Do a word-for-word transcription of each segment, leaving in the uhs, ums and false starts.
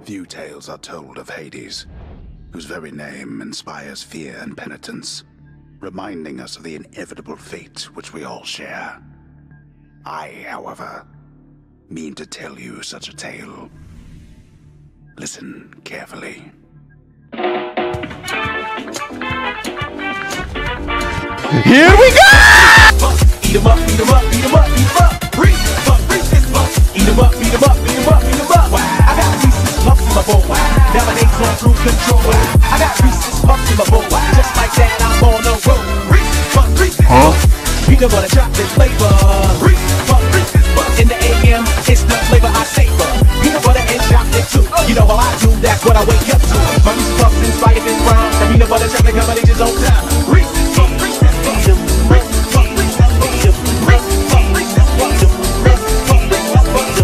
Few tales are told of Hades, whose very name inspires fear and penitence, reminding us of the inevitable fate which we all share. I, however, mean to tell you such a tale. Listen carefully. Here we go! Eat 'em up, eat 'em up, eat 'em up, eat 'em up. Reach, fuck, reach this fuck. Eat 'em up, eat 'em up, eat 'em up, eat 'em up. I got Reese's Puffs in my bowl. Nowadays on cruise control. I got Reese's Puffs in my bowl. Just like that, I'm on the road. Reese's Puffs, Reese's Puffs. Peanut butter chocolate flavor. Reese's Puffs, Reese's Puffs. In the A M, it's the flavor I savor. Peanut butter and chocolate too. You know how I do, that's what I wake up to. My Reese's Puffs inspired this rhyme. The peanut butter chocolate combination's on time. Reese's Puffs, Reese's Puffs. Reese's Puffs, Reese's Puffs. Reese's Puffs, Reese's Puffs. Reese's Puffs, Reese's Puffs.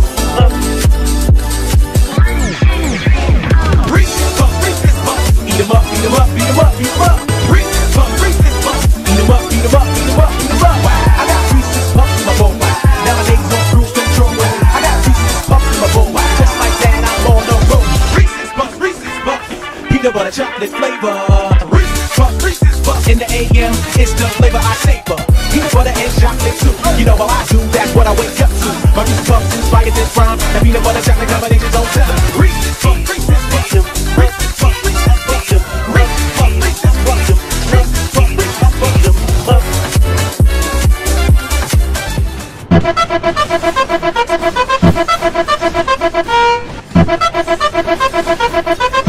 Reese's Puffs, Reese's Puffs. Eat 'em up, eat 'em up, eat 'em up, eat 'em up. Reese's Puffs, Reese's Puffs. Eat 'em up, eat 'em up, eat 'em up, eat 'em up. I got Reese's Puffs in my bowl. Nowadays on cruise control. I got Reese's Puffs in my bowl. Just like that, I'm on the road. Reese's Puffs, Reese's Puffs. Peanut butter chocolate flavor. Reese's Puffs, Reese's Puffs. In the A M, it's the flavor I savor. Peanut butter and chocolate too. You know how I do, that's what I wake up to. My Reese's Puffs inspired this rhyme. The peanut butter chocolate combination's on time. Reese's Puffs, Reese's Puffs. Reese's Puffs, Reese's Puffs. Reese's Puffs, Reese's Puffs. Reese's Puffs, Reese's Puffs.